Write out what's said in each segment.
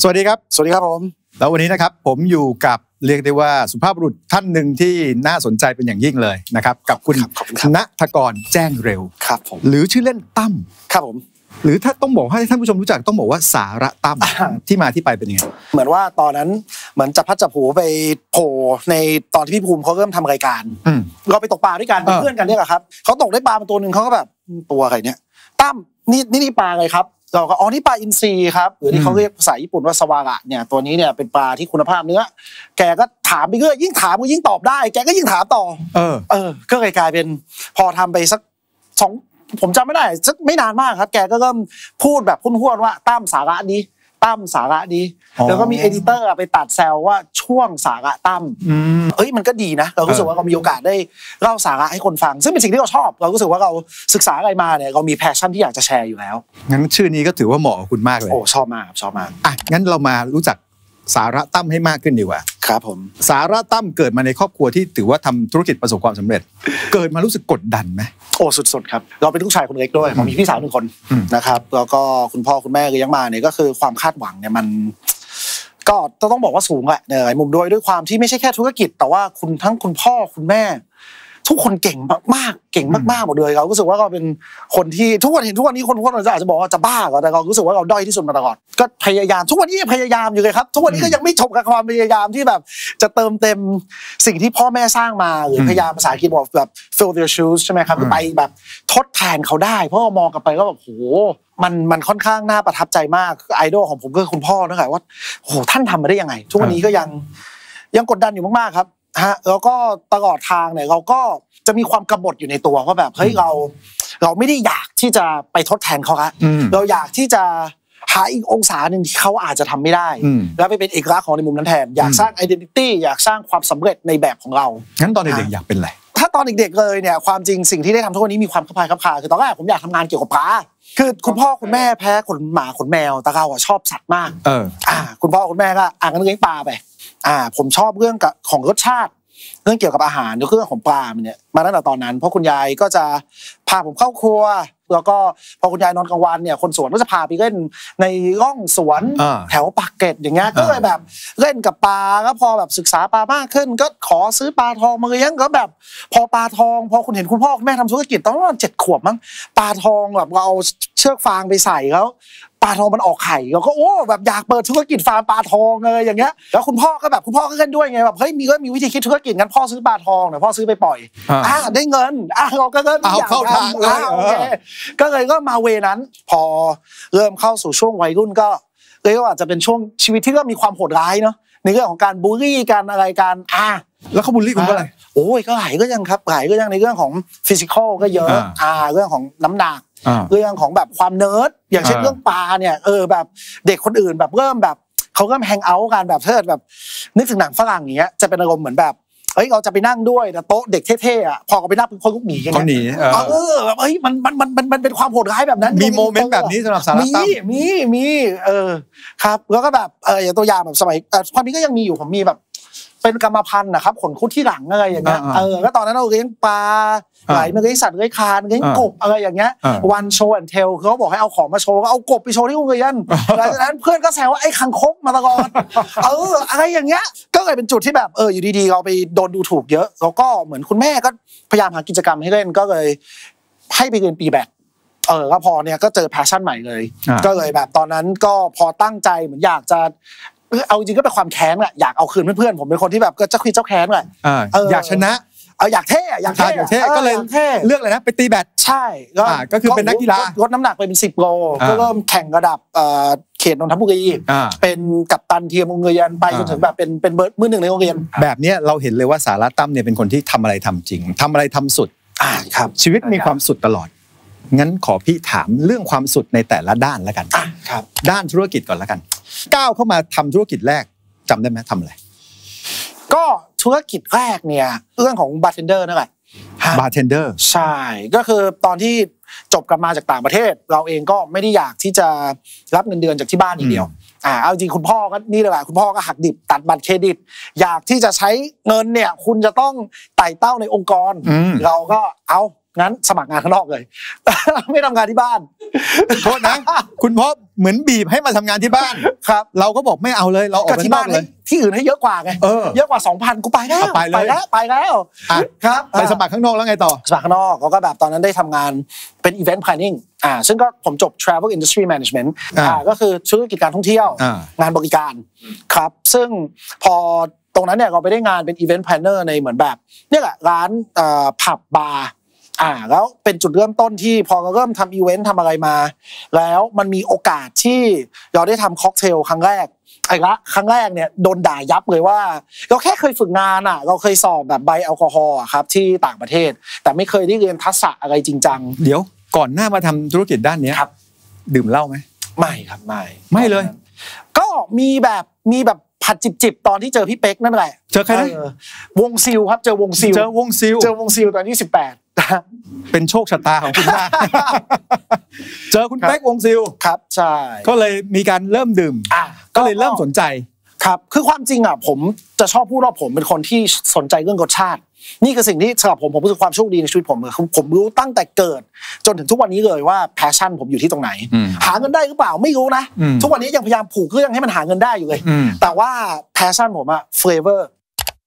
วัสดีครับสวัสดีครับผมแล้ววันนี้นะครับผมอยู่กับเรียกได้ว่าสุภาพบุรุษท่านหนึ่งที่น่าสนใจเป็นอย่างยิ่งเลยนะครับกับคุณณฑกรแจ้งเร็วครับผมหรือชื่อเล่นตั้มครับผมหรือถ้าต้องบอกให้ท่านผู้ชมรู้จักต้องบอกว่าสาระตั้มที่มาที่ไปเป็นยังไงเหมือนว่าตอนนั้นเหมือนจับพัดจับผูไปโผล่ในตอนที่พี่ภูมิเขาเริ่มทำรายการเราไปตกปลาด้วยกันเป็นเพื่อนกันเนี่ยแหละครับเขาตกได้ปลามาตัวนึงเขาก็แบบตัวอะไรเนี่ยตั้มนี่ปลาอะไรครับเราก็นี่ปลาอินทรีครับหรือที่เขาเรียกภาษาญี่ปุ่นว่าสวาระเนี่ยตัวนี้เนี่ยเป็นปลาที่คุณภาพเนื้อแกก็ถามไปเรื่อยยิ่งถามก็ยิ่งตอบได้แกก็ยิ่งถามต่อก็เลยกลายเป็นพอทำไปสัก2ผมจำไม่ได้สักไม่นานมากครับแกก็เริ่มพูดแบบพุ่นๆว่าตั้มสาระดีตั้มสาระดีแล้วก็มีเอดิเตอร์ไปตัดแซวว่าช่วงสาระตั้มมันก็ดีนะเรารู้สึกว่าเรามีโอกาสได้เล่าสาระให้คนฟังซึ่งเป็นสิ่งที่เราชอบเรารู้สึกว่าเราศึกษาอะไรมาเนี่ยเรามีแพชชั่นที่อยากจะแชร์อยู่แล้วงั้นชื่อนี้ก็ถือว่าเหมาะกับคุณมากเลยโอ้ชอบมากงั้นเรามารู้จักสาระตั้มให้มากขึ้นดีกว่าครับผมสาระตั้มเกิดมาในครอบครัวที่ถือว่าทำธุรกิจประสบความสำเร็จเกิดมารู้สึกกดดันไหมโอ้สุดๆครับเราเป็นลูกชายคนเล็กด้วยผมมีพี่สาว1 คนนะครับแล้วก็คุณพ่อคุณแม่เลี้ยงมาเนี่ยก็คือความคาดหวังเนี่ยมันก็ต้องบอกว่าสูงแหละในหลายมุมด้วยความที่ไม่ใช่แค่ธุรกิจแต่ว่าทั้งคุณพ่อคุณแม่ทุกคนเก่งมากๆเก่งมากๆหมดเลยเรารู้สึกว่าเราเป็นคนที่ทุกคนเห็นทุกวันนี้คนอาจจะบอกว่าจะบ้าก็แต่เรารู้สึกว่าเราด้อยที่สุดมาตลอดก็พยายามทุกวันนี้พยายามอยู่เลยครับทุกวันนี้ก็ยังไม่จบกับความพยายามที่แบบจะเติมเต็มสิ่งที่พ่อแม่สร้างมาหรือพยายามภาษาอังกฤษบอกแบบ fill their shoes ใช่ไหมครับคือไปแบบทดแทนเขาได้เพราะมองกลับไปก็แบบโหมันค่อนข้างน่าประทับใจมากไอดอลของผมก็คือคุณพ่อนะครับว่าโหท่านทำมาได้ยังไงทุกวันนี้ก็ยังกดดันอยู่มากๆครับแล้วก็ตลอดทางเนี่ยเราก็จะมีความกำหนดอยู่ในตัวว่าแบบเฮ้ยเราไม่ได้อยากที่จะไปทดแทนเขาครับเราอยากที่จะหาอีกองศาหนึ่งที่เขาอาจจะทำไม่ได้แล้วไปเป็นเอกลักษณ์ของในมุมนั้นแทนอยากสร้าง identity อยากสร้างความสำเร็จในแบบของเรางั้นตอนเด็กๆอยากเป็นอะไรถ้าตอนเด็กๆเลยเนี่ยความจริงสิ่งที่ได้ทำทุกวันนี้มีความคล้ายๆคือตอนแรกผมอยากทำงานเกี่ยวกับปลาคือคุณพ่อคุณแม่แพ้ขนหมาขนแมวแต่เราชอบสัตว์มากคุณพ่อคุณแม่ก็งั้นเลี้ยงปลาไปผมชอบเรื่องของรสชาติเรื่องเกี่ยวกับอาหารเรื่องของปลาเนี่ยมาตั้งแต่ตอนนั้นเพราะคุณยายก็จะพาผมเข้าครัวแล้วก็พอคุณยายนอนกลางวันเนี่ยคนสวนก็จะพาไปเล่นในร่องสวนแถวปากเกร็ดอย่างเงี้ยก็เลยแบบเล่นกับปลาก็พอแบบศึกษาปลามากขึ้นก็ขอซื้อปลาทองมาเลี้ยงก็แบบพอปลาทองพอคุณเห็นคุณพ่อคุณแม่ทำธุรกิจตอนนั้น7 ขวบมั้งปลาทองแบบเราเอาเชือกฟางไปใส่แล้วปลาทองมันออกไข่เราก็แบบอยากเปิดธุรกิจฟาร์มปลาทองเลยอย่างเงี้ยแล้วคุณพ่อก็เล่นด้วยไงแบบเฮ้ยมีวิธีคิดธุรกิจงั้นพ่อซื้อปลาทองเนี่ยพ่อซื้อไปปล่อยได้เงินเราก็เอาเข้าทางโอเคก็เลยก็มาเวนั้นพอเริ่มเข้าสู่ช่วงวัยรุ่นก็เลยก็อาจจะเป็นช่วงชีวิตที่ก็มีความโหดร้ายเนาะในเรื่องของการบูลลี่กันอะไรกันแล้วเขาบูลลี่คุณว่าอะไรโอ้ยก็หลายก็ยังครับหลายก็ยังในเรื่องของฟิสิกอลก็เยอะเรื่องของน้ำหนักเรื่องของแบบความเนิร์ดอย่างเช่นเรื่องปลาเนี่ยแบบเด็กคนอื่นแบบเริ่มแบบเขาเริ่มแฮงเอาท์กันแบบเทิดแบบนึกถึงหนังฝรั่งอย่างเงี้ยจะเป็นอารมณ์เหมือนแบบเราจะไปนั่งด้วยแต่โต๊ะเด็กเท่ๆพอเขาไปนั่งเป็นคนลุกหนีอย่างเงี้ยแบบมันเป็นความโหดร้ายแบบนั้นมีโมเมนต์แบบนี้สำหรับสาระตั้มมีครับแล้วก็แบบอย่างตัวอย่างแบบสมัยความนี้ก็ยังมีอยู่ผมมีแบบเป็นกรรมพันธุ์นะครับขนคุดที่หลังอะไรอย่างเงี้ยก็ตอนนั้นเราเลี้ยงปลาไหลมาเลี้ยงสัตว์เลี้ยงคานเลี้ยงกบอะไรอย่างเงี้ยวันโชว์แอนด์เทลเขาบอกให้เอาของมาโชว์ก็เอากบไปโชว์ที่โรงเรียนหลังจากนั้นเพื่อนก็แซวว่าไอ้คังคกมาตลอดอะไรอย่างเงี้ยก็เลยเป็นจุดที่แบบอยู่ดีๆเราไปโดนดูถูกเยอะแล้วก็เหมือนคุณแม่ก็พยายามหากิจกรรมให้เล่นก็เลยให้ไปเรียนปีแบดก็พอเนี่ยก็เจอแพชชั่นใหม่เลยก็เลยแบบตอนนั้นก็พอตั้งใจเหมือนอยากจะเอาจริงก็เป็นความแค้นแหละอยากเอาคืนเพื่อนๆผมเป็นคนที่แบบก็เจ้าคุยเจ้าแค้นแหละอยากชนะอยากเท่ก็เลยเลือกอะไรนะไปตีแบดใช่ก็คือเป็นนักกีฬาลดน้ำหนักไปเป็น10 โลก็เริ่มแข่งระดับเขตนนทบุรีเป็นกัปตันทีมโรงเรียนไปจนถึงแบบเป็นเบอร์มือ 1ในโรงเรียนแบบนี้เราเห็นเลยว่าสาระตั้มเนี่ยเป็นคนที่ทำอะไรทำจริงทำอะไรทำสุดครับชีวิตมีความสุดตลอดงั้นขอพี่ถามเรื่องความสุดในแต่ละด้านแล้วกันครับด้านธุรกิจก่อนแล้วกันก้าวเข้ามาทำธุรกิจแรกจำได้ไหมทำอะไรก็ธุรกิจแรกเนี่ยเรื่องของบาร์เทนเดอร์นั่นแหละบาร์เทนเดอร์ใช่ก็คือตอนที่จบกลับมาจากต่างประเทศเราเองก็ไม่ได้อยากที่จะรับเงินเดือนจากที่บ้านอย่างเดียวเอาจริงคุณพ่อก็นี่เลยแหละคุณพ่อก็หักดิบตัดบัตรเครดิตอยากที่จะใช้เงินเนี่ยคุณจะต้องไต่เต้าในองค์กรเราก็งั้นสมัครงานข้างนอกเลย ไม่ทำงานที่บ้านโทษนะคุณพ่อเหมือนบีบให้มาทำงานที่บ้านครับเราก็บอกไม่เอาเลยเราออกไปที่บ้านเลยที่อื่นให้เยอะกว่าไงเยอะกว่า 2,000 กูไปแล้วไปแล้วครับไปสมัครข้างนอกแล้วไงต่อสมัครข้างนอกก็แบบตอนนั้นได้ทำงานเป็น event planning ซึ่งก็ผมจบ travel industry management ก็คือธุรกิจการท่องเที่ยวงานบริการครับซึ่งพอตรงนั้นเนี่ยเราไปได้งานเป็น event planner ในเหมือนแบบเนี่ยแหละร้านผับบาร์แล้วเป็นจุดเริ่มต้นที่พอเราเริ่มทำอีเวนต์ทำอะไรมาแล้วมันมีโอกาสที่เราได้ทำค็อกเทลครั้งแรกครั้งแรกเนี่ยโดนด่ายับเลยว่าเราแค่เคยฝึกงานเราเคยสอบแบบใบแอลกอฮอล์ครับที่ต่างประเทศแต่ไม่เคยได้เรียนทักษะอะไรจริงจังเดี๋ยวก่อนหน้ามาทำธุรกิจด้านนี้ครับดื่มเหล้าไหมไม่ครับไม่เลยก็มีแบบผัดจิบตอนที่เจอพี่เป๊กนั่นแหละเจอใครนะวงซิลครับเจอวงซิลตอนที่18 เป็นโชคชะตาของคุณมากเจอคุณเป๊กวงซิลครับใช่ก็เลยมีการเริ่มดื่มก็เลยเริ่มสนใจครับคือความจริงผมจะชอบพูดว่าผมเป็นคนที่สนใจเรื่องรสชาตินี่คือสิ่งที่สำหรับผมรู้สึกความโชคดีในชีวิตผมผมรู้ตั้งแต่เกิดจนถึงทุกวันนี้เลยว่าแพชชั่นผมอยู่ที่ตรงไหนหาเงินได้หรือเปล่าไม่รู้นะทุกวันนี้ยังพยายามผูกเรื่องให้มันหาเงินได้อยู่เลยแต่ว่าแพชชั่นผมเฟลเวอร์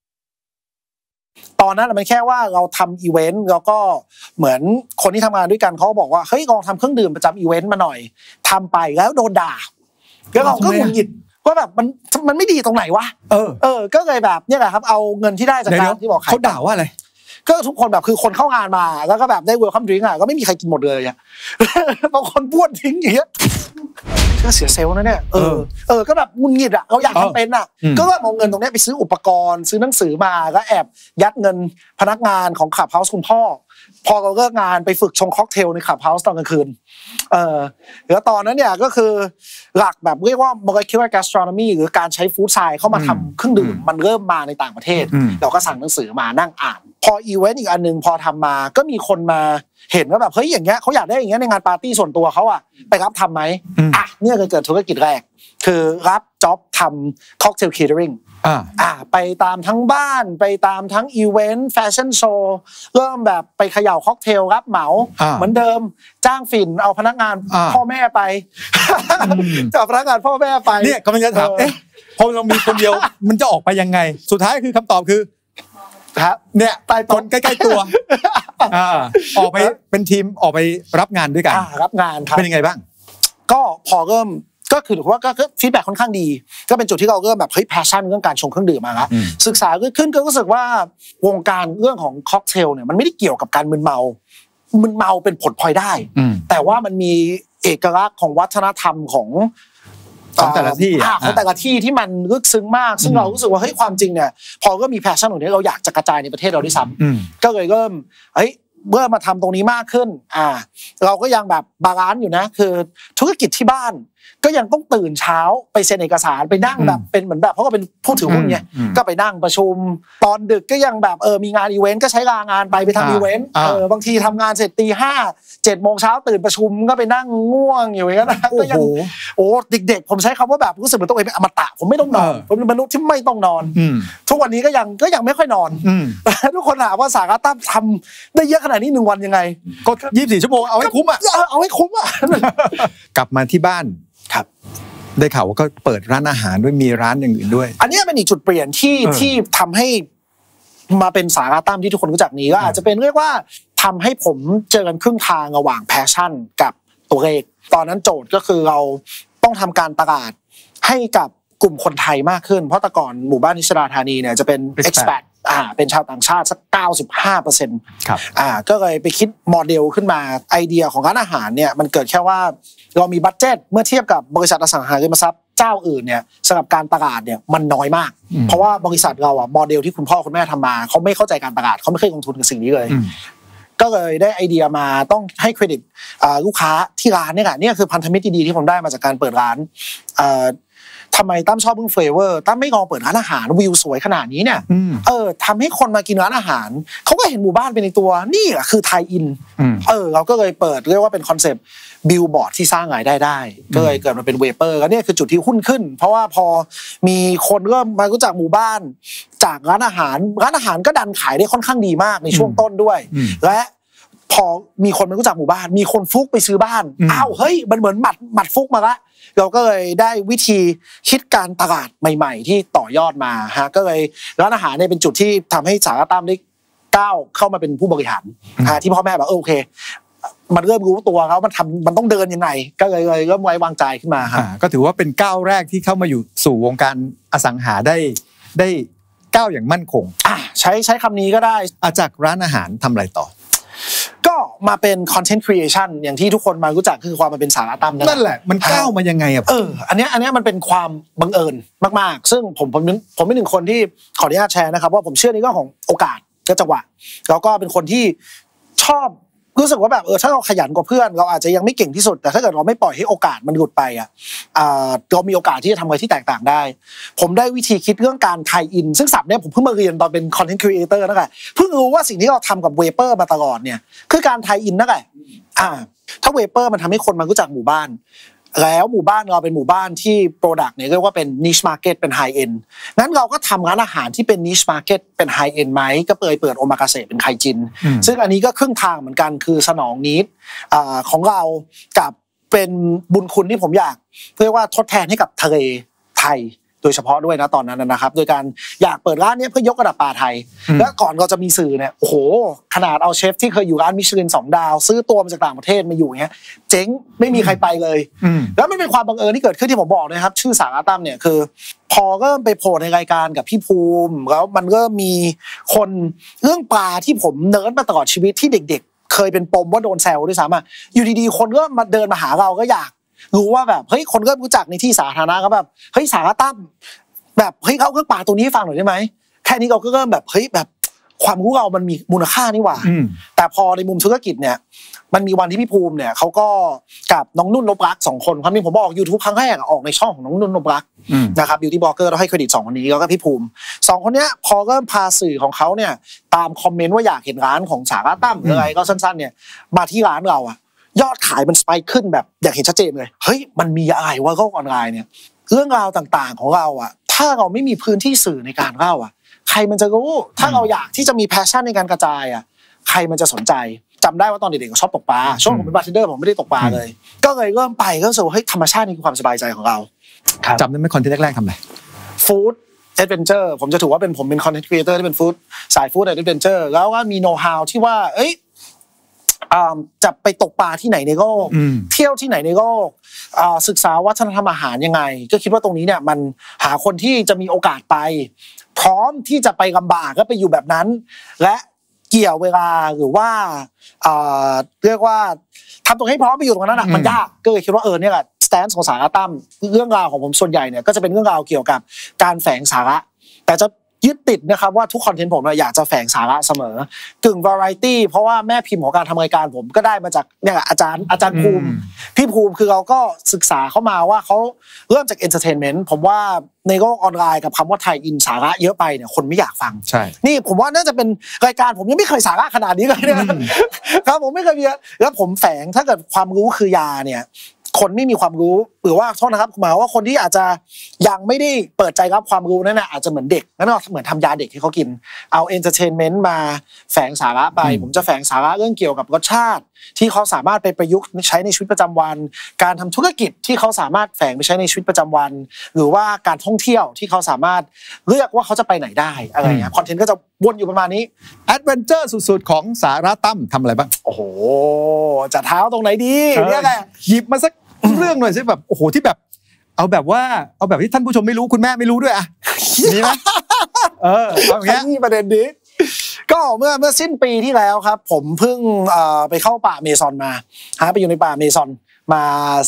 ตอนนั้นมันแค่ว่าเราทำอีเวนต์แล้วก็เหมือนคนที่ทำงานด้วยกันเขาบอกว่าเฮ้ยลองทำเครื่องดื่มประจำอีเวนต์มาหน่อยทำไปแล้วโดนด่าแล้วเราก็หงุดหงิดว่าแบบมันไม่ดีตรงไหนวะก็เลยแบบเนี่ยแหละครับเอาเงินที่ได้จากการที่บอกเขาด่าว่าอะไรก็ทุกคนแบบคือคนเข้างานมาแล้วก็แบบได้เวลคัมดริงก์ก็ไม่มีใครกินหมดเลยบางคนบ้วนทิ้งอย่างเงี้ยก็เสียเซลล์นะเนี่ยก็แบบงุนงิดเราอยากทำเป็นก็เอาเงินตรงนี้ไปซื้ออุปกรณ์ซื้อหนังสือมาก็แอบยัดเงินพนักงานของคลับเฮาส์คุณพ่อพอเราเลิกงานไปฝึกชงค็อกเทลในคลับเฮาส์ตอนกลางคืนแล้วตอนนั้นเนี่ยก็คือหลักแบบเรียกว่า molecular gastronomy หรือการใช้ฟู้ดไซน์เข้ามาทำเครื่องดื่มมันเริ่มมาในต่างประเทศเราก็สั่งหนังสือมานั่งอ่านพออีเวนต์อีกอันนึงพอทำมาก็มีคนมาเห็นว่าแบบเฮ้ยอย่างเงี้ยเขาอยากได้อย่างเงี้ยในงานปาร์ตี้ส่วนตัวเขาไปรับทำไหมเนี่ยเกิดธุรกิจแรกคือรับจ็อบทำค็อกเทลเคเตอริงไปตามทั้งบ้านไปตามทั้งอีเวนต์แฟชั่นโชว์เริ่มแบบไปเขย่าค็อกเทลรับเหมาเหมือนเดิมจ้างฝิ่นเอาพนักงานพ่อแม่ไปเอาพนักงานพ่อแม่ไปเนี่ยกำลังจะถามพอเรามีคนเดียวมันจะออกไปยังไงสุดท้ายคือคำตอบคือครับเนี่ยตายตนใกล้ๆตัวออกไปเป็นทีมออกไปรับงานด้วยกันรับงานครับเป็นยังไงบ้างก็พอเริ่มก็คือถือว่าก็ฟีดแบ็กค่อนข้างดีก็เป็นจุดที่เราเริ่มแบบเฮ้ยแพชชั่นเรื่องการชงเครื่องดื่มมาละศึกษาขึ้นก็รู้สึกว่าวงการเรื่องของค็อกเทลเนี่ยมันไม่ได้เกี่ยวกับการมึนเมาเป็นผลพลอยได้แต่ว่ามันมีเอกลักษณ์ของวัฒนธรรมของแต่ละที่ของแต่ละที่ที่มันลึกซึ้งมากซึ่งเรารู้สึกว่าเฮ้ยความจริงเนี่ยพอก็มีแพชชั่นตรงนี้เราอยากจะกระจายในประเทศเราด้วยซ้ำก็เลยเริ่มเมื่อมาทำตรงนี้มากขึ้นเราก็ยังแบบบาลานซ์อยู่นะคือธุรกิจที่บ้านก็ยังต้องตื่นเช้าไปเซ็นเอกสารไปนั่งแบบเป็นเหมือนแบบเพราะก็เป็นผู้ถือหุ้นไงก็ไปนั่งประชุมตอนดึกก็ยังแบบมีงานอีเวนต์ก็ใช้ลางานไปทำอีเวนต์บางทีทำงานเสร็จตี 5 7 โมงเช้าตื่นประชุมก็ไปนั่งง่วงอยู่อย่างนั้นก็ยังเด็กๆผมใช้คำว่าแบบรู้สึกเหมือนตัวเองเป็นอมตะผมไม่ต้องนอนผมเป็นมนุษย์ที่ไม่ต้องนอนทุกวันนี้ก็ยังไม่ค่อยนอนทุกคนถามว่าสาขาตั้มทำได้เยอะขนาดนี้1 วันยังไงก็24 ชั่วโมงเอาให้คุ้มเอาให้คุ้มกลับมาที่บ้านครับได้ข่าวว่าก็เปิดร้านอาหารด้วยมีร้านอย่างอื่นด้วยอันนี้เป็นอีกจุดเปลี่ยนที่ทำให้มาเป็นสาขาตั้มที่ทุกคนรู้จักนี้ก็อาจจะเป็นเรียกว่าทำให้ผมเจอกันครึ่งทางระหว่างแพชชั่นกับตัวเลขตอนนั้นโจทย์ก็คือเราต้องทำการตลาดให้กับกลุ่มคนไทยมากขึ้นเพราะแต่ก่อนหมู่บ้านนิชดาธานีเนี่ยจะเป็น expat เป็นชาวต่างชาติสัก 95% ครับก็เลยไปคิดโมเดลขึ้นมาไอเดียของร้านอาหารเนี่ยมันเกิดแค่ว่าเรามีบัดเจ็ตเมื่อเทียบกับบริษัทอสังหาริมทรัพย์เจ้าอื่นเนี่ยสำหรับการตลาดเนี่ยมันน้อยมากเพราะว่าบริษัทเราโมเดลที่คุณพ่อคุณแม่ทำมาเขาไม่เข้าใจการตลาดเขาไม่เคยลงทุนกับสิ่งนี้เลยก็เลยได้ไอเดียมาต้องให้เครดิตลูกค้าที่ร้านเนี่ยนี่คือพันธมิตรดีๆที่ผมได้มาจากการเปิดร้านทำไมตั้มชอบเรื่องเฟเวอร์ตั้มไม่ลองเปิดร้านอาหารวิวสวยขนาดนี้เนี่ยทำให้คนมากินร้านอาหารเขาก็เห็นหมู่บ้านเป็นในตัวนี่แหละคือไทยอินเราก็เลยเปิดเรียกว่าเป็นคอนเซปต์บิลบอร์ดที่สร้างรายได้ก็เลยเกิดมาเป็นเวเปอร์แล้วเนี่ยคือจุดที่หุ้นขึ้นเพราะว่าพอมีคนเริ่มมารู้จักหมู่บ้านจากร้านอาหารก็ดันขายได้ค่อนข้างดีมากในช่วงต้นด้วยและพอมีคนมารู้จักหมู่บ้านมีคนฟุกไปซื้อบ้านอ้าวเฮ้ยมันเหมือนหมัดฟุกมาละเราก็เลยได้วิธีคิดการตลาดใหม่ๆที่ต่อยอดมาฮะก็เลยร้านอาหารเนี่ยเป็นจุดที่ทำให้สาระตั้มได้ก้าวเข้ามาเป็นผู้บริหารที่พ่อแม่บอกโอเคมันเริ่มรู้ตัวเขามันต้องเดินยังไงก็เลยเริ่มไว้วางใจขึ้นมาครับก็ถือว่าเป็นก้าวแรกที่เข้ามาอยู่สู่วงการอสังหาได้ก้าวอย่างมั่นคงใช้คำนี้ก็ได้จากร้านอาหารทำอะไรต่อก็มาเป็น content creation อย่างที่ทุกคนมารู้จักคือความมาเป็นสาระตั้มนั่นแหละมันก้าวมายังไงอันนี้มันเป็นความบังเอิญมากๆซึ่งผมเป็นหนึ่งคนที่ขออนุญาตแชร์นะครับว่าผมเชื่อในเรื่องของโอกาสและจังหวะแล้วก็เป็นคนที่ชอบรู้สึกว่าแบบถ้าเราขยันกว่าเพื่อนเราอาจจะยังไม่เก่งที่สุดแต่ถ้าเกิดเราไม่ปล่อยให้โอกาสมันหลุดไปเรามีโอกาสที่จะทำอะไรที่แตกต่างได้ผมได้วิธีคิดเรื่องการไทยอินซึ่งศัพท์เนี่ยผมเพิ่งมาเรียนตอนเป็น content creator นั่นแหละเพิ่งรู้ว่าสิ่งที่เราทำกับเวเปอร์มาตลอดเนี่ยคือการไทยอินนั่นแหละถ้าเวเปอร์มันทำให้คนมารู้จักหมู่บ้านแล้วหมู่บ้านเราเป็นหมู่บ้านที่ product เนี่ยเรียกว่าเป็น niche market เป็น high end งั้นเราก็ทำร้านอาหารที่เป็น niche market เป็น high end ไหมก็เปิดโอมากาเสะเป็นไคจินซึ่งอันนี้ก็ครึ่งทางเหมือนกันคือสนองนิดของเรากับเป็นบุญคุณที่ผมอยากเรียกว่าทดแทนให้กับทะเลไทยโดยเฉพาะด้วยนะตอนนั้นนะครับโดยการอยากเปิดร้านนี้เพื่อยกระดับปลาไทยและก่อนเราจะมีสื่อเนี่ยโอ้โหขนาดเอาเชฟที่เคยอยู่ร้านมิชลิน2 ดาวซื้อตัวมาจากต่างประเทศมาอยู่เงี้ยเจ๊งไม่มีใครไปเลยแล้วมันเป็นความบังเอิญที่เกิดขึ้นที่ผมบอกนะครับชื่อสาระตั้มเนี่ยคือพอเริ่มไปโผล่ในรายการกับพี่ภูมิแล้วมันก็มีคนเรื่องปลาที่ผมเนิร์ดมาตลอดชีวิตที่เด็กๆเคยเป็นปมว่าโดนแซวด้วยซ้ำอยู่ดีๆคนก็มาเดินมาหาเราก็อยากรู้ว่าแบบเฮ้ยคนก็รู้จักในที่สาธารณะก็แบบเฮ้ยสาระตั้มแบบเฮ้ยเขาเครื่องปลาตัวนี้ให้ฟังหน่อยได้ไหมแค่นี้เราก็เริ่มแบบเฮ้ยแบบความรู้เรามันมีมูลค่านี่หว่าแต่พอในมุมธุรกิจเนี่ยมันมีวันที่พี่ภูมิเนี่ยเขาก็กับน้องนุ่นนพรัก2 คนความจริงผมบอก YouTube ครั้งแรกออกในช่องของน้องนุ่นนพรักนะครับบิวตี้บล็อกเกอร์เราให้เครดิต2 คนนี้แล้วก็พี่ภูมิ2 คนเนี้ยพอเริ่มพาสื่อของเขาเนี่ยตามคอมเมนต์ว่าอยากเห็นร้านของสาระตั้มหรืออะไรก็สั้นๆเนี่ยมาที่ร้านเรายอดขายมันสไปค์ขึ้นแบบอย่างเห็นชัดเจนเลยเฮ้ยมันมีอะไรว่าโลกออนไลน์เนี่ยเรื่องราวต่างๆของเราถ้าเราไม่มีพื้นที่สื่อในการเล่าใครมันจะรู้ถ้าเราอยากที่จะมีแพชชั่นในการกระจายใครมันจะสนใจจำได้ว่าตอนเด็กๆชอบตกปลาช่วงผมเป็นบาร์เทนเดอร์ผมไม่ได้ตกปลาเลยก็เลยเริ่มไปก็รู้สึกว่าเฮ้ยธรรมชาตินี่คือความสบายใจของเราจำได้ไหมคอนเทนต์แรกๆทำอะไรฟู้ดแอดเวนเจอร์ผมจะถือว่าผมเป็นคอนเทนต์ครีเอเตอร์ที่เป็นฟู้ดสายฟู้ดแอดเวนเจอร์แล้วก็มีโน้ตฮาวที่ว่าจะไปตกปลาที่ไหนในโลกเที่ยวที่ไหนในโลกศึกษาวัฒนธรรมอาหารยังไงก็คิดว่าตรงนี้เนี่ยมันหาคนที่จะมีโอกาสไปพร้อมที่จะไปลำบากก็ไปอยู่แบบนั้นและเกี่ยวเวลาหรือว่าเรียกว่าทำตรงให้พร้อมไปอยู่ตรงนั้นมันยากก็เลยคิดว่าเนี่ยแหละสแตนส์ของสาระตั้มเรื่องราวของผมส่วนใหญ่เนี่ยก็จะเป็นเรื่องราวเกี่ยวกับการแฝงสาระแต่จะยึดติดนะครับว่าทุกคอนเทนต์ผมอยากจะแฝงสาระเสมอกึ่งวาไรตี้เพราะว่าแม่พิมพ์ของการทำรายการผมก็ได้มาจากเนี่ยอาจารย์ภูมิพี่ภูมิคือเราก็ศึกษาเข้ามาว่าเขาเริ่มจากเอนเตอร์เทนเมนต์ผมว่าในโลกออนไลน์กับคำว่าไทยอินสาระเยอะไปเนี่ยคนไม่อยากฟังใช่นี่ผมว่าน่าจะเป็นรายการผมยังไม่เคยสาระขนาดนี้เลยนะครับผมไม่เคยมีแล้วผมแฝงถ้าเกิดความรู้คือยาเนี่ยคนไม่มีความรู้หรือว่าโทษนะครับหมายว่าคนที่อาจจะยังไม่ได้เปิดใจรับความรู้นั่นอาจจะเหมือนเด็กนั่นก็เหมือนทำยาเด็กที่เขากินเอาเอนเตอร์เทนเมนต์มาแฝงสาระไปผมจะแฝงสาระเรื่องเกี่ยวกับรสชาติที่เขาสามารถไปประยุกต์ใช้ในชีวิตประจำวันการทำธุรกิจที่เขาสามารถแฝงไปใช้ในชีวิตประจำวันหรือว่าการท่องเที่ยวที่เขาสามารถเลือกว่าเขาจะไปไหนได้อะไรอย่างเงี้ยคอนเทนต์ก็จะวนอยู่ประมาณนี้แอดเวนเจอร์สุดๆของสาระตั้มทำอะไรบ้างโอ้โหจะเท้าตรงไหนดีเนี่ยแหละหยิบมาสักเรื่องหน่อยสิแบบโอ้โหที่แบบเอาแบบที่ท่านผู้ชมไม่รู้คุณแม่ไม่รู้ด้วยนี่ไหมเอาอย่างเงี้ยนี่ประเด็นนี้ก็เมื่อสิ้นปีที่แล้วครับผมเพิ่งไปเข้าป่าเมซอนมาไปอยู่ในป่าเมซอนมา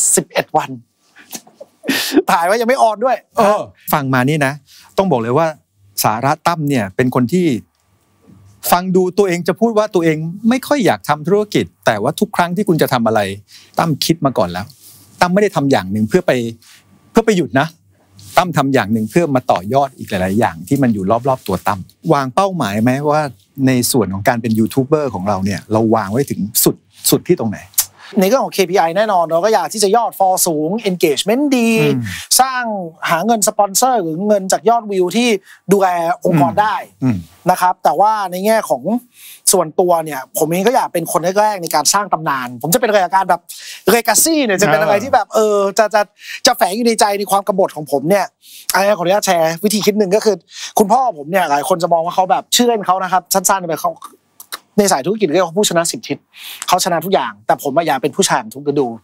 11 วันถ่ายไว้ยังไม่ออนด้วยฟังมานี่นะต้องบอกเลยว่าสาระตั้มเนี่ยเป็นคนที่ฟังดูตัวเองจะพูดว่าตัวเองไม่ค่อยอยากทำธุรกิจแต่ว่าทุกครั้งที่คุณจะทำอะไรตั้มคิดมาก่อนแล้วตั้มไม่ได้ทำอย่างหนึ่งเพื่อไปหยุดนะตั้มทำอย่างหนึ่งเพื่อมาต่อยอดอีกหลายๆอย่างที่มันอยู่รอบๆตัวตั้มวางเป้าหมายไหมว่าในส่วนของการเป็นยูทูบเบอร์ของเราเนี่ยเราวางไว้ถึงสุดที่ตรงไหนในเรื่องของ KPI แน่นอนเราก็อยากที่จะยอด follow สูง engagement ดีสร้างหาเงินสปอนเซอร์หรือเงินจากยอดวิวที่ดูแลองค์กรได้นะครับแต่ว่าในแง่ของส่วนตัวเนี่ยผมเองก็อยากเป็นคนแรกๆในการสร้างตำนานผมจะเป็นรายการแบบ legacy เนี่ยจะเป็นอะไรที่แบบจะแฝงอยู่ในใจในความกบฏของผมเนี่ยขออนุญาตแชร์วิธีคิดหนึ่งก็คือคุณพ่อผมเนี่ยหลายคนจะมองว่าเขาแบบชื่อเล่นเขานะครับสั้นๆไปเขาในสายธุรกิจเรียกว่าผู้ชนะ10 ทิศเขาชนะทุกอย่างแต่ผมอยากเป็นผู้ชายทุกฤดู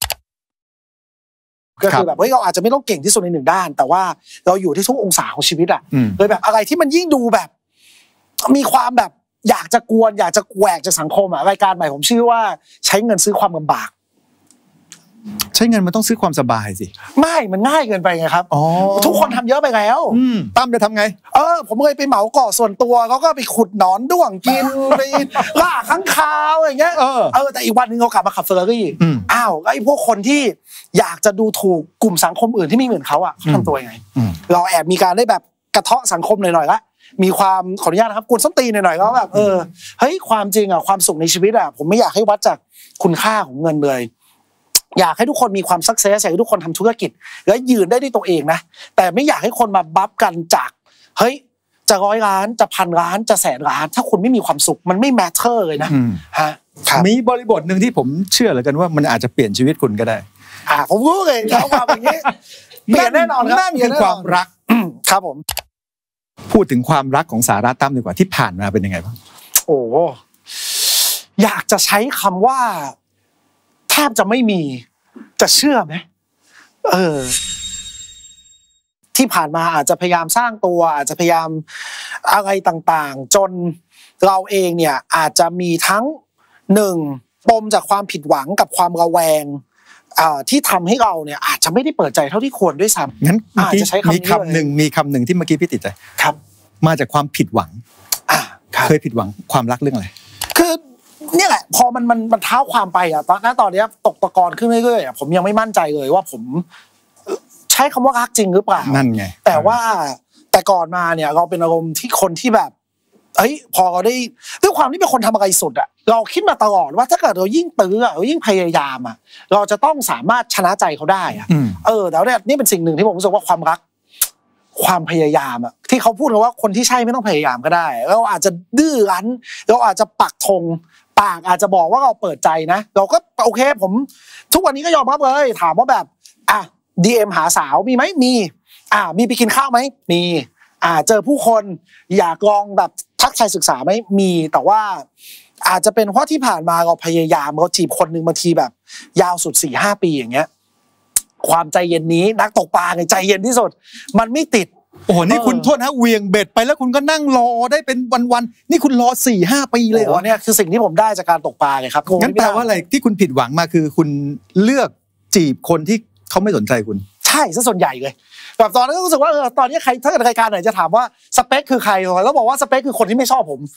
ก็คือแบบเราอาจจะไม่ต้องเก่งที่สุดในหนึ่งด้านแต่ว่าเราอยู่ที่ทุกองศาของชีวิตอะเลยแบบอะไรที่มันยิ่งดูแบบมีความแบบอยากจะกวนอยากจะแหวกจากสังคมอะรายการใหม่ผมชื่อว่าใช้เงินซื้อความลำบากใช้เงินมันต้องซื้อความสบายสิไม่มันง่ายเกินไปไงครับทุกคนทำเยอะไปแล้วตั้มจะทำไงผมเคยไปเหมาเกาะส่วนตัวเขาก็ไปขุดหนอนด้วงกินไปล่าค้างคาวอย่างเงี้ยแต่อีกวันนึงเขากลับมาขับเฟอร์รารี่ไอ้พวกคนที่อยากจะดูถูกกลุ่มสังคมอื่นที่ไม่เหมือนเขาอ่ะเขาทำตัวยังไงเราแอบมีการได้แบบกระเทาะสังคมหน่อยๆละมีความขออนุญาตนะครับกวนส้นตีนหน่อยๆก็แบบเฮ้ยความจริงอ่ะความสุขในชีวิตอ่ะผมไม่อยากให้วัดจากคุณค่าของเงินเลยอยากให้ทุกคนมีความสักเซสอยากให้ทุกคนทำธุรกิจและยืนได้ด้วยตัวเองนะแต่ไม่อยากให้คนมาบัฟกันจากเฮ้ยจะ100 ล้านจะ1,000 ล้านจะ100,000 ล้านถ้าคุณไม่มีความสุขมันไม่แมทเทอร์เลยนะฮะมีบริบทหนึ่งที่ผมเชื่อเหลือเกินว่ามันอาจจะเปลี่ยนชีวิตคุณก็ได้ผมรู้เลยเขาว่าแบบนี้เปลี่ยนแน่นอนครับนั่นคือความรักครับผมพูดถึงความรักของสาระตั้มดีกว่าที่ผ่านมาเป็นยังไงบ้างโอ้อยากจะใช้คำว่าแทบจะไม่มีจะเชื่อไหมที่ผ่านมาอาจจะพยายามสร้างตัวอาจจะพยายามอะไรต่างๆจนเราเองเนี่ยอาจจะมีทั้ง1ปมจากความผิดหวังกับความระแวงที่ทำให้เราเนี่ยอาจจะไม่ได้เปิดใจเท่าที่ควรด้วยซ้ำงั้นจะใช้มีคำหนึ่งที่เมื่อกี้พี่ติดใจครับมาจากความผิดหวังเคยผิดหวังความรักเรื่องอะไรคือเนี่ยแหละพอมันเท้าความไปตอนนี้ตกตะกอนขึ้นเรื่อยๆผมยังไม่มั่นใจเลยว่าผมใช้คำว่ารักจริงหรือเปล่านั่นไงแต่ว่าแต่ก่อนมาเนี่ยเราเป็นอารมณ์ที่คนที่แบบพอเราได้ด้วยความที่เป็นคนทำอะไรสุดเราคิดมาตลอดว่าถ้าเกิดเรายิ่งตื้อเรายิ่งพยายามเราจะต้องสามารถชนะใจเขาได้แล้วเนี่ยนี่เป็นสิ่งหนึ่งที่ผมรู้สึกว่าความรักความพยายามที่เขาพูดกันว่าคนที่ใช่ไม่ต้องพยายามก็ได้เราอาจจะดื้อรั้นเราอาจจะปักธงปากอาจจะบอกว่าเราเปิดใจนะเราก็โอเคผมทุกวันนี้ก็ยอมรับเลยถามว่าแบบDM หาสาวมีไหมมีมีไปกินข้าวไหมมีเจอผู้คนอยากลองแบบทักทายศึกษาไหมมีแต่ว่าอาจจะเป็นเพราะที่ผ่านมาเราพยายามเราจีบคนหนึ่งบางทีแบบยาวสุด 4-5 ปีอย่างเงี้ยความใจเย็นนี้นักตกปลาไงใจเย็นที่สุดมันไม่ติดโอ้โหนี่คุณโทษนะเวียงเบ็ดไปแล้วคุณก็นั่งรอได้เป็นวันๆนี่คุณรอ 4-5 ปีเลยเหรอเนี่ยคือสิ่งที่ผมได้จากการตกปลาไงครับงั้นแปลว่าอะไรที่คุณผิดหวังมาคือคุณเลือกจีบคนที่เขาไม่สนใจคุณใช่ซะส่วนใหญ่เลยแบบตอนนั้นก็รู้สึกว่าตอนนี้ใครถ้าเกิดรายการไหนจะถามว่าสเปคคือใครแล้วบอกว่าสเปคคือคนที่ไม่ชอบผม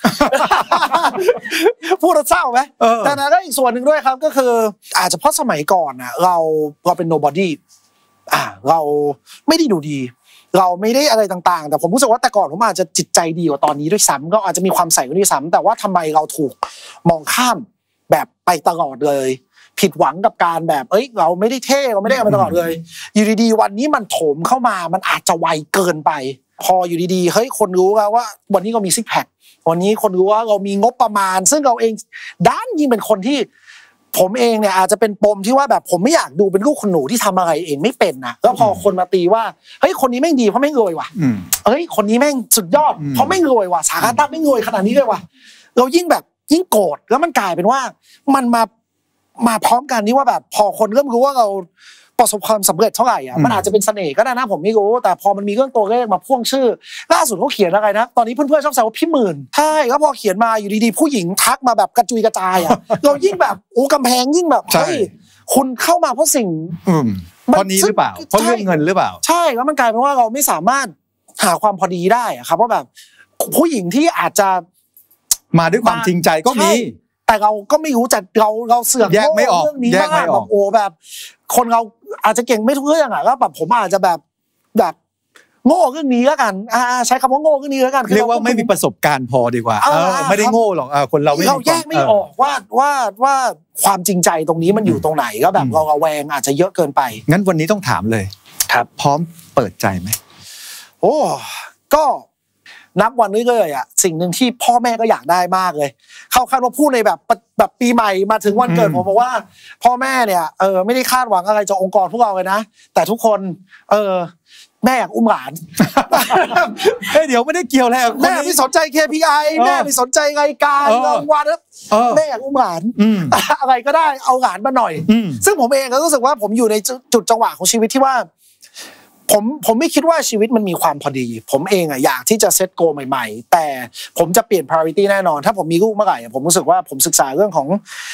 พูดเศร้าไหมแต่นั้นก็อีกส่วนหนึ่งด้วยครับก็คืออาจจะเพราะสมัยก่อนเราเป็น nobody เราไม่ได้ดูดีเราไม่ได้อะไรต่างๆแต่ผมรู้สึกว่าแต่ก่อนผมอาจจะจิตใจดีกว่าตอนนี้ด้วยซ้ำก็อาจจะมีความใส่ด้วยซ้ำแต่ว่าทำไมเราถูกมองข้ามแบบไปตลอดเลยผิดหวังกับการแบบเราไม่ได้เท่เราไม่ได้มาตลอดเลยอยู่ดีๆวันนี้มันโถมเข้ามามันอาจจะไวเกินไปพออยู่ดีๆเฮ้ยคนรู้แล้วว่าวันนี้เรามีซิกแพควันนี้คนรู้ว่าเรามีงบประมาณซึ่งเราเองด้านยิ่งเป็นคนที่ผมเองเนี่ยอาจจะเป็นปมที่ว่าแบบผมไม่อยากดูเป็นลูกคนหนูที่ทำอะไรเองไม่เป็นนะแล้วพอคนมาตีว่าเฮ้ยคนนี้แม่งดีเพราะแม่งรวยว่ะเฮ้ยคนนี้แม่งสุดยอดเพราะแม่งรวยว่ะสาขาตั้งแม่งรวยขนาดนี้เลยว่ะเรายิ่งแบบยิ่งโกรธแล้วมันกลายเป็นว่ามันมาพร้อมกันนี่ว่าแบบพอคนเริ่มรู้ว่าเราประสบความสำเร็จเท่าไหร่มันอาจจะเป็นเสน่ห์ก็ได้นะผมไม่รู้แต่พอมันมีเรื่องตัวเลขมาพ่วงชื่อล่าสุดเขาเขียนอะไรนะตอนนี้เพื่อนๆชอบแซวว่าพี่หมื่นใช่แล้วพอเขียนมาอยู่ดีๆผู้หญิงทักมาแบบกระจุยกระจายเรายิ่งแบบกำแพงยิ่งแบบเฮ้ยคุณเข้ามาเพราะสิ่งเพราะนี้หรือเปล่าเพราะเรื่องเงินหรือเปล่าใช่แล้วมันกลายเป็นว่าเราไม่สามารถหาความพอดีได้ครับว่าแบบผู้หญิงที่อาจจะมาด้วยความจริงใจก็มีแต่เราก็ไม่รู้จักเราเสือกแยกไม่ออกเรื่องนี้มากแบบแบบคนเราอาจจะเก่งไม่ทุกเรื่องแล้วแบบผมอาจจะแบบโง่เรื่องนี้แล้วกันใช้คำว่าโง่เรื่องนี้แล้วกันเรียกว่าไม่มีประสบการณ์พอดีกว่าไม่ได้โง่หรอกคนเราแยกไม่ออกว่าความจริงใจตรงนี้มันอยู่ตรงไหนก็แบบเราระแวงอาจจะเยอะเกินไปงั้นวันนี้ต้องถามเลยครับพร้อมเปิดใจไหมโอ้ก็นับวันนี้เลยอ่ะสิ่งหนึ่งที่พ่อแม่ก็อยากได้มากเลยเข้าขั้นว่าพูดในแบบปีใหม่มาถึงวันเกิดผมบอกว่าพ่อแม่เนี่ยไม่ได้คาดหวังอะไรจากองค์กรพวกเราเลยนะแต่ทุกคนแม่อยากอุ้มหลานเดี๋ยวไม่ได้เกี่ยวแล้วแม่ไม่สนใจ KPI แม่ไม่สนใจรายการรางวัลแม่อยากอุ้มหลานอะไรก็ได้เอาหลานมาหน่อยซึ่งผมเองก็รู้สึกว่าผมอยู่ในจุดจังหวะของชีวิตที่ว่าผมไม่คิดว่าชีวิตมันมีความพอดีผมเองอยากที่จะเซตโกใหม่ๆแต่ผมจะเปลี่ยน priority แน่นอนถ้าผมมีลูกเมื่อไหร่ผมรู้สึกว่าผมศึกษาเรื่องของ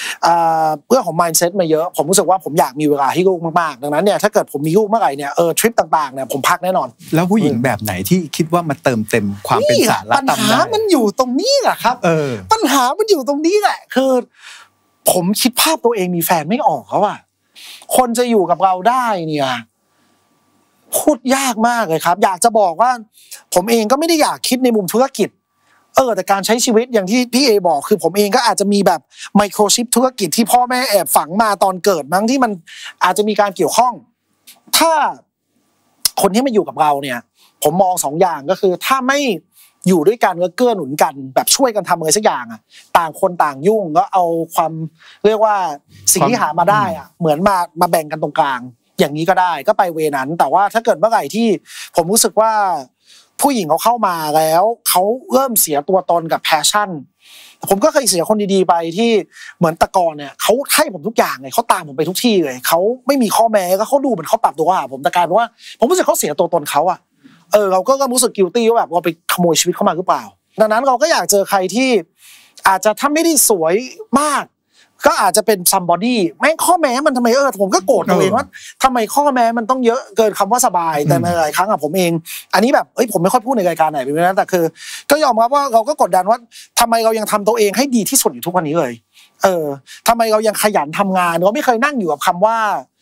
mindset มาเยอะผมรู้สึกว่าผมอยากมีเวลาให้ลูกมากๆดังนั้นเนี่ยถ้าเกิดผมมีลูกเมื่อไหร่เนี่ยทริปต่างๆเนี่ยผมพักแน่นอนแล้วผู้หญิงแบบไหนที่คิดว่ามาเติมเต็มความเป็นสาระปัญหามันอยู่ตรงนี้แหละครับปัญหามันอยู่ตรงนี้แหละคือผมคิดภาพตัวเองมีแฟนไม่ออกเขาอะคนจะอยู่กับเราได้เนี่ยพูดยากมากเลยครับอยากจะบอกว่าผมเองก็ไม่ได้อยากคิดในมุมธุรกิจแต่การใช้ชีวิตอย่างที่พี่เอบอกคือผมเองก็อาจจะมีแบบไมโครชิปธุรกิจที่พ่อแม่แอบฝังมาตอนเกิดมั้งที่มันอาจจะมีการเกี่ยวข้องถ้าคนที่มาอยู่กับเราเนี่ยผมมองสองอย่างก็คือถ้าไม่อยู่ด้วยกันก็เกื้อหนุนกันแบบช่วยกันทำอะไรสักอย่างต่างคนต่างยุ่งก็เอาความเรียกว่าสิ่งที่หามาได้เหมือนมาแบ่งกันตรงกลางอย่างนี้ก็ได้ก็ไปเวนั้นแต่ว่าถ้าเกิดเมื่อไหร่ที่ผมรู้สึกว่าผู้หญิงเขาเข้ามาแล้วเขาเริ่มเสียตัวตนกับแพชชั่นผมก็เคยเสียคนดีๆไปที่เหมือนตะกอนเนี่ยเขาให้ผมทุกอย่างเลยเขาตามผมไปทุกที่เลยเขาไม่มีข้อแม้ก็เขาดูเหมือนเขาปรับตัวหาผมแต่กลายเป็นว่าผมรู้สึกเขาเสียตัวตนเขาเราก็รู้สึก guilty ว่าแบบเราไปขโมยชีวิตเขามาหรือเปล่าดังนั้นเราก็อยากเจอใครที่อาจจะถ้าไม่ได้สวยมากก็อาจจะเป็น somebody แม่งข้อแม้มันทำไมผมก็โกรธตัวเองว่าทำไมข้อแม้มันต้องเยอะเกินคำว่าสบายแต่ในหลายครั้งผมเองอันนี้แบบผมไม่ค่อยพูดในรายการไหนเป็นนะแต่คือก็ยอมรับว่าเราก็กดดันว่าทำไมเรายังทำตัวเองให้ดีที่สุดอยู่ทุกวันนี้เลยทำไมเรายังขยันทำงานเราไม่เคยนั่งอยู่กับคำว่า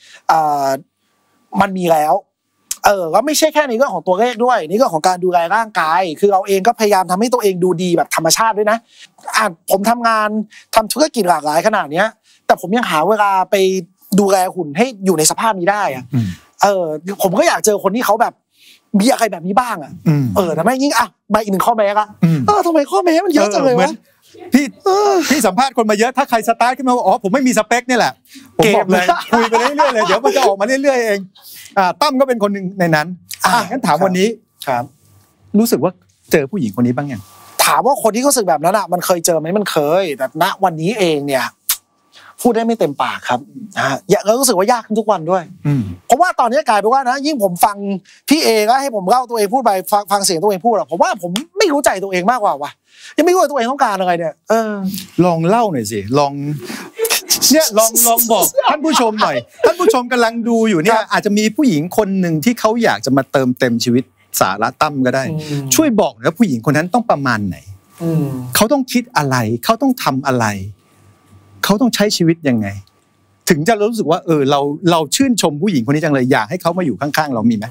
มันมีแล้วก็ไม่ใช่แค่ในเรื่องของตัวเลขด้วยนี่ก็ของการดูแลร่างกายคือเราเองก็พยายามทำให้ตัวเองดูดีแบบธรรมชาติด้วยนะผมทำงานทำธุรกิจหลากหลายขนาดนี้แต่ผมยังหาเวลาไปดูแลหุ่นให้อยู่ในสภาพนี้ได้ผมก็อยากเจอคนที่เขาแบบมีอะไรแบบนี้บ้างแต่ไม่ยิ่งมาอีกหนึ่งข้อแม้ละทำไมข้อแม้มันเยอะจังเลยวะพี่สัมภาษณ์คนมาเยอะถ้าใครสตาร์ทขึ้นมาว่าผมไม่มีสเปคนี่แหละผมบอกเลยคุยไปเรื่อยๆเลยเดี๋ยวมันจะออกมาเรื่อยๆเองตั้มก็เป็นคนหนึ่งในนั้นงั้นถามวันนี้ครับรู้สึกว่าเจอผู้หญิงคนนี้บ้างยังถามว่าคนที่เขาสึกแบบนั้นมันเคยเจอไหมมันเคยแต่ณวันนี้เองเนี่ยพูดได้ไม่เต็มปากครับแล้วรู้สึกว่ายากขึ้นทุกวันด้วยเพราะว่าตอนนี้กลายเป็นว่านะยิ่งผมฟังพี่เอก็ให้ผมเล่าตัวเองพูดไปฟังเสียงตัวเองพูดผมว่าผมไม่รู้ใจตัวเองมากกว่าว่ะยังไม่รู้ตัวเองต้องการอะไรเนี่ยลองเล่าหน่อยสิลองบอกท่านผู้ชมหน่อยท่านผู้ชมกำลังดูอยู่เนี่ยอาจจะมีผู้หญิงคนหนึ่งที่เขาอยากจะมาเติมเต็มชีวิตสาระตั้มก็ได้ช่วยบอกหน่อยว่าผู้หญิงคนนั้นต้องประมาณไหนเขาต้องคิดอะไรเขาต้องทำอะไรเขาต้องใช้ชีวิตยังไงถึงจะรู้สึกว่าเราชื่นชมผู้หญิงคนนี้จังเลยอยากให้เขามาอยู่ข้างๆเรามีไหม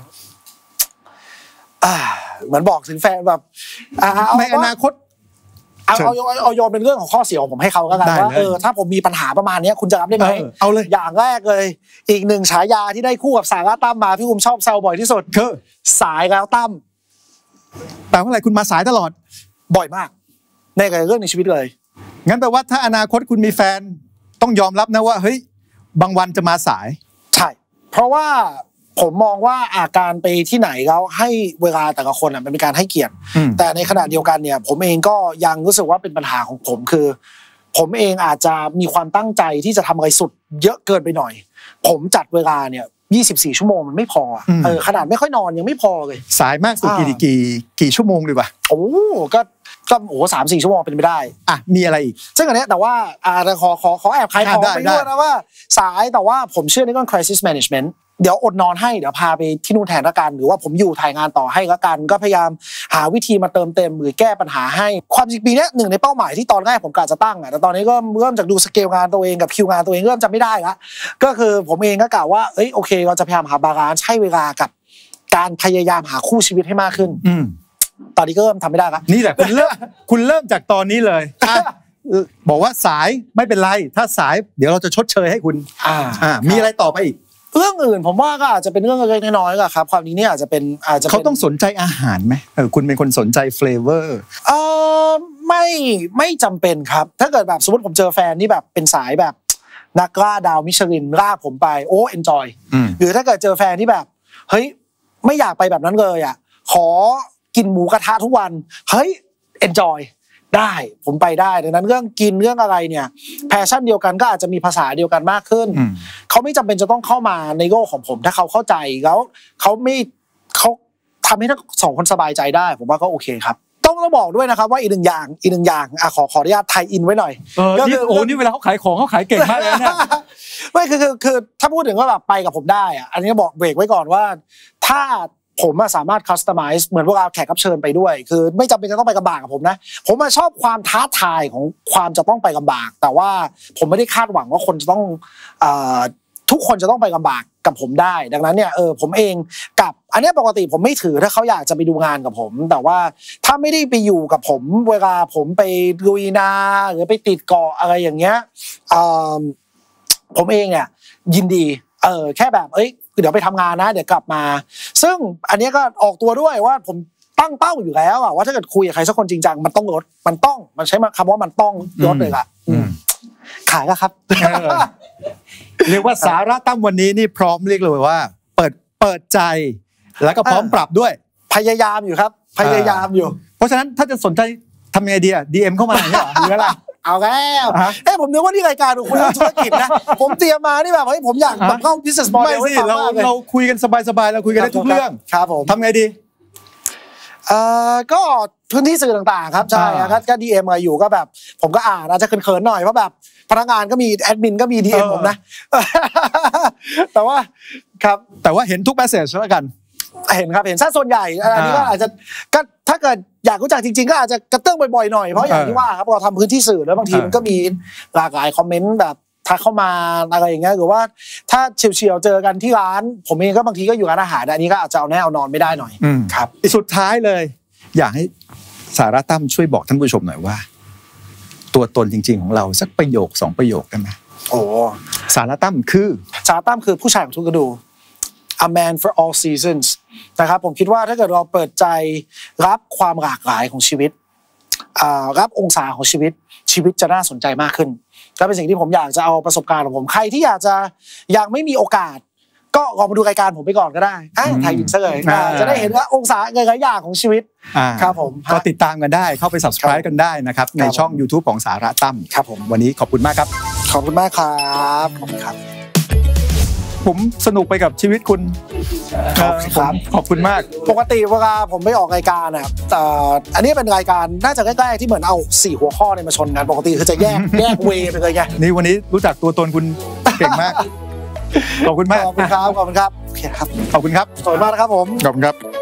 เหมือนบอกถึงแฟนแบบในอนาคตเอาโยนเป็นเรื่องของข้อเสียของผมให้เขาก็ได้ว่าถ้าผมมีปัญหาประมาณนี้คุณจะรับได้ไหมเอาเลยอย่างแรกเลยอีกหนึ่งฉายาที่ได้คู่กับสาระตั้มมาพี่ผมชอบแซวบ่อยที่สุดคือสายแล้วตั้มแปลว่าอะไรคุณมาสายตลอดบ่อยมากในเรื่องในชีวิตเลยงั้นแปลว่าถ้าอนาคตคุณมีแฟนต้องยอมรับนะว่าเฮ้ยบางวันจะมาสายใช่เพราะว่าผมมองว่าการไปที่ไหนแล้วให้เวลาแต่ละคนมันเป็นการให้เกียรติแต่ในขณะเดียวกันเนี่ยผมเองก็ยังรู้สึกว่าเป็นปัญหาของผมคือผมเองอาจจะมีความตั้งใจที่จะทำอะไรสุดเยอะเกินไปหน่อยผมจัดเวลาเนี่ย24 ชั่วโมงมันไม่พอขนาดไม่ค่อยนอนยังไม่พอเลยสายมากสุดกี่ชั่วโมงดีกว่าก็3-4 ชั่วโมงเป็นไปได้มีอะไรอีกซึ่งอันนี้แต่ว่าขอแอบขายของไปด้วยนะว่าสายแต่ว่าผมเชื่อในเรื่อง crisis management เดี๋ยวอดนอนให้เดี๋ยวพาไปที่นู่นแทนละกันหรือว่าผมอยู่ถ่ายงานต่อให้ละกันก็พยายามหาวิธีมาเติมเต็มหรือแก้ปัญหาให้ความจริงปีนี้หนึ่งในเป้าหมายที่ตอนแรกผมกะจะตั้งแต่ตอนนี้ก็เริ่มจากดูสเกลงานตัวเองกับคิวงานตัวเองเริ่มจำไม่ได้ละก็คือผมเองก็กะว่าโอเคเราจะพยายามหาบาลานซ์ให้เวลากับการพยายามหาคู่ชีวิตให้มากขึ้นตอนนี้ก็เริ่มทำไม่ได้ครับนี่แหละคุณเริ่มจากตอนนี้เลยบอกว่าสายไม่เป็นไรถ้าสายเดี๋ยวเราจะชดเชยให้คุณมีอะไรต่อไปอีกเรื่องอื่นผมว่าก็อาจจะเป็นเรื่องเล็กๆน้อยๆก็ครับความนี้เนี่ยอาจจะเขาต้องสนใจอาหารไหมคุณเป็นคนสนใจเฟลเวอร์ไม่จำเป็นครับถ้าเกิดแบบสมมติผมเจอแฟนที่แบบเป็นสายแบบนักล่าดาวมิชลินล่าผมไปโอ้เอนจอยหรือถ้าเกิดเจอแฟนที่แบบเฮ้ยไม่อยากไปแบบนั้นเลยอ่ะขอกินหมูกระทะทุกวันเฮ้ยเอนจอยได้ผมไปได้ดังนั้นเรื่องกินเรื่องอะไรเนี่ยแพชชั่นเดียวกันก็อาจจะมีภาษาเดียวกันมากขึ้นเขาไม่จำเป็นจะต้องเข้ามาในโลกของผมถ้าเขาเข้าใจแล้วเขาทำให้ทั้งสองคนสบายใจได้ผมว่าก็โอเคครับต้องบอกด้วยนะครับว่าอีกหนึ่งอย่างขออนุญาตไทยอินไว้หน่อยก็คือนี่เวลาเขาขายของเขาขายเก่งมากเลยนะไม่คือถ้าพูดถึงว่าแบบไปกับผมได้อะอันนี้บอกเบรกไว้ก่อนว่าถ้าผมสามารถคัสตอมไมซ์เหมือนพวกเราแขกรับเชิญไปด้วยคือไม่จำเป็นจะต้องไปลำบากกับผมนะผมชอบความท้าทายของความจะต้องไปลำบากแต่ว่าผมไม่ได้คาดหวังว่าคนจะต้องทุกคนจะต้องไปลำบากกับผมได้ดังนั้นเนี่ยผมเองกับอันนี้ปกติผมไม่ถือถ้าเขาอยากจะไปดูงานกับผมแต่ว่าถ้าไม่ได้ไปอยู่กับผมเวลาผมไปลุยนาหรือไปติดเกาะอะไรอย่างเงี้ยผมเองเนี่ยยินดีแค่แบบเดี๋ยวไปทำงานนะเดี๋ยวกลับมาซึ่งอันนี้ก็ออกตัวด้วยว่าผมตั้งเป้าอยู่แล้วว่าถ้าเกิดคุยกับใครสักคนจริงจังมันต้องลดมันใช้คำว่ามันต้องลดเลยล่ะขายแล้วครับเรียกว่าสาระตั้มวันนี้นี่พร้อมเรียกเลยว่าเปิดใจแล้วก็พร้อมปรับด้วยพยายามอยู่ครับพยายามอยู่เพราะฉะนั้นถ้าจะสนใจทำยังไงดีDM เข้ามาเนี่ยหรืออะไรเอาแล้วผมนึกว่านี่รายการคุยเรื่องธุรกิจนะผมเตรียมมานี่แบบผมอยากเข้า business model ไม่สิเราคุยกันสบายๆเราคุยกันได้ทุกเรื่องครับผมทำไงดีก็พื้นที่สื่อต่างๆครับใช่ครับก็ DM มาอยู่ก็แบบผมก็อ่านอาจจะเขินๆหน่อยเพราะแบบพนักงานก็มีแอดมินก็มี DM ผมนะแต่ว่าครับแต่ว่าเห็นทุกเมสเสจแล้วกันเห็นครับเห็นซะส่วนใหญ่อันนี้ก็อาจจะก็ถ้าเกิดอยากรู้จักจริงๆก็อาจจะกระเตื้องบ่อยๆหน่อยเพราะอย่างที่ว่าครับเราทำพื้นที่สื่อแล้วบางทีมันก็มีหลากหลายคอมเมนต์แบบถ้าเข้ามาอะไรอย่างเงี้ยหรือว่าถ้าเฉียวๆเจอกันที่ร้านผมเองก็บางทีก็อยู่ร้านอาหารอันนี้ก็อาจจะเอาแน่เอานอนไม่ได้หน่อยครับสุดท้ายเลยอยากให้สาระตั้มช่วยบอกท่านผู้ชมหน่อยว่าตัวตนจริงๆของเราสักประโยค2ประโยคได้ไหมสาระตั้มคือผู้ชายของทุกฤดู A man for all seasons นะครับผมคิดว่าถ้าเกิดเราเปิดใจรับความหลากหลายของชีวิตรับองศาของชีวิตจะน่าสนใจมากขึ้นก็เป็นสิ่งที่ผมอยากจะเอาประสบการณ์ของผมใครที่ยังไม่มีโอกาสก็ลองมาดูรายการผมไปก่อนก็ได้ไทยอินซะเลยจะได้เห็นว่าองศาหลายๆอย่างของชีวิตครับผมก็ติดตามกันได้เข้าไป Subscribe กันได้นะครับในช่อง YouTube ของสาระตั้มครับผมวันนี้ขอบคุณมากครับขอบคุณมากครับขอบคุณครับผมสนุกไปกับชีวิตคุณขอบคุณมากปกติเวลาผมไปออกรายการอ่ะอันนี้เป็นรายการน่าจะใกล้ๆที่เหมือนเอา4หัวข้อมาชนกันปกติคือจะแยกเวย์ไปเลยไงนี่วันนี้รู้จักตัวตนคุณเก่งมากขอบคุณมากขอบคุณครับโอเคครับขอบคุณครับขอบคุณมากนะครับผมขอบคุณครับ